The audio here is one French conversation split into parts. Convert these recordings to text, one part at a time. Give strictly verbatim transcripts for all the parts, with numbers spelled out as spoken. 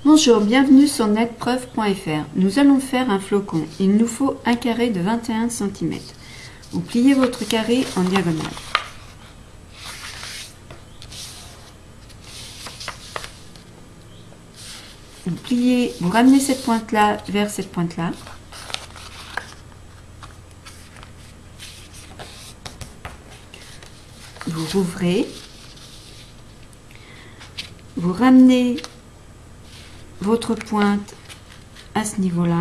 Bonjour, bienvenue sur netpreuve point F R. Nous allons faire un flocon. Il nous faut un carré de vingt et un centimètres. Vous pliez votre carré en diagonale. Vous pliez, vous ramenez cette pointe-là vers cette pointe-là. Vous rouvrez. Vous ramenez votre pointe à ce niveau-là.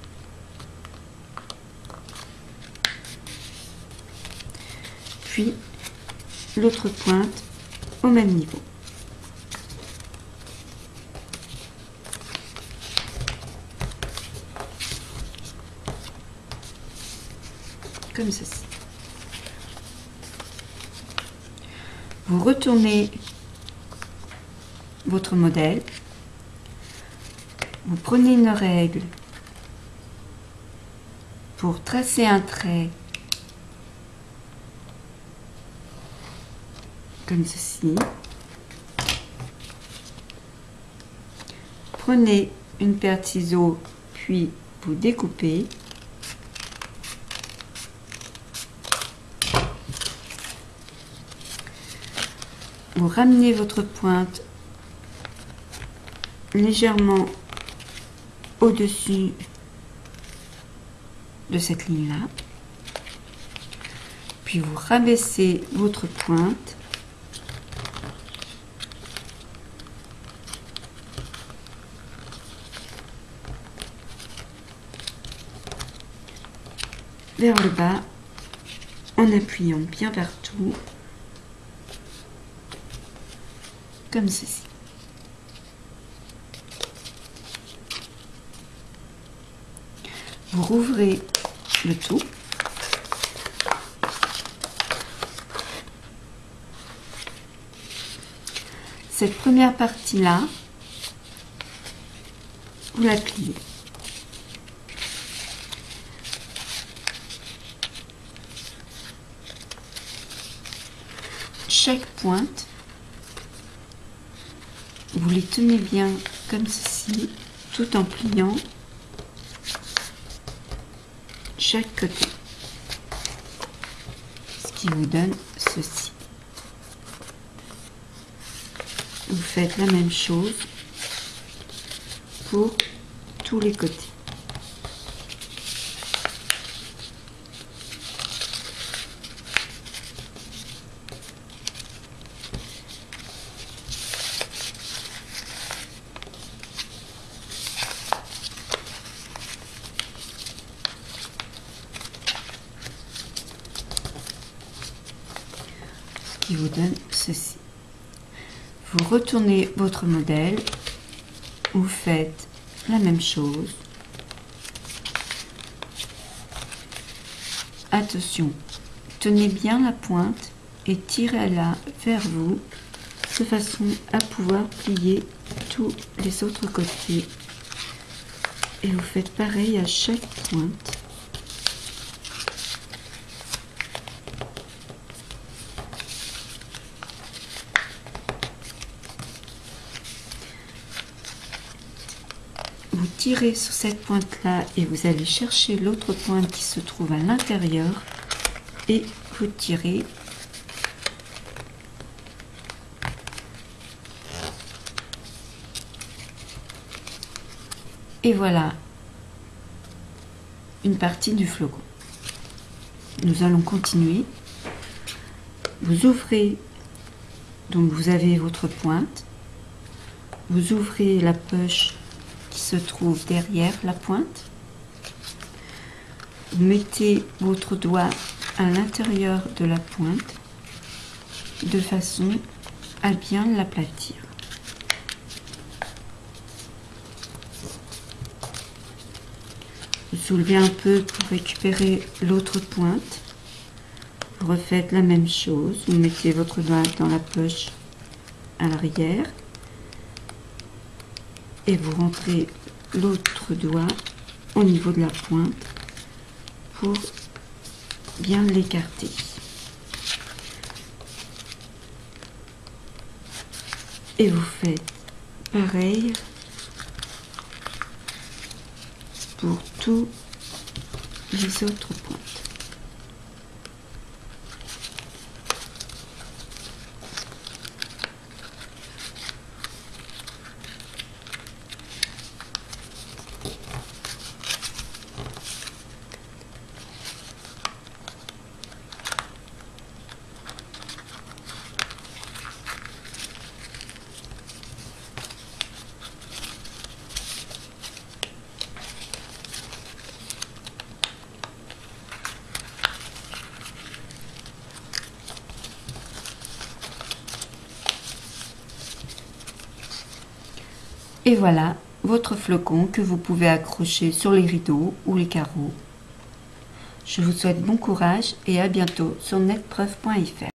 Puis l'autre pointe au même niveau. Comme ceci. Vous retournez votre modèle. Vous prenez une règle pour tracer un trait comme ceci. Prenez une paire de ciseaux, puis vous découpez. Vous ramenez votre pointe légèrement au-dessus de cette ligne-là. Puis vous rabaissez votre pointe. Vers le bas en appuyant bien partout comme ceci. Vous rouvrez le tout. Cette première partie-là, vous la pliez. Chaque pointe, vous les tenez bien comme ceci, tout en pliant chaque côté, ce qui vous donne ceci. Vous faites la même chose pour tous les côtés. Qui vous donne ceci. Vous retournez votre modèle, vous faites la même chose. Attention, tenez bien la pointe et tirez-la vers vous de façon à pouvoir plier tous les autres côtés. Et vous faites pareil à chaque pointe. Vous tirez sur cette pointe-là et vous allez chercher l'autre pointe qui se trouve à l'intérieur et vous tirez. Et voilà une partie du flocon. Nous allons continuer. Vous ouvrez, donc vous avez votre pointe. Vous ouvrez la poche qui se trouve derrière la pointe. Vous mettez votre doigt à l'intérieur de la pointe de façon à bien l'aplatir. Vous soulevez un peu pour récupérer l'autre pointe. Vous refaites la même chose. Vous mettez votre doigt dans la poche à l'arrière. Et vous rentrez l'autre doigt au niveau de la pointe pour bien l'écarter. Et vous faites pareil pour tous les autres pointes. Et voilà votre flocon que vous pouvez accrocher sur les rideaux ou les carreaux. Je vous souhaite bon courage et à bientôt sur netpreuve point F R.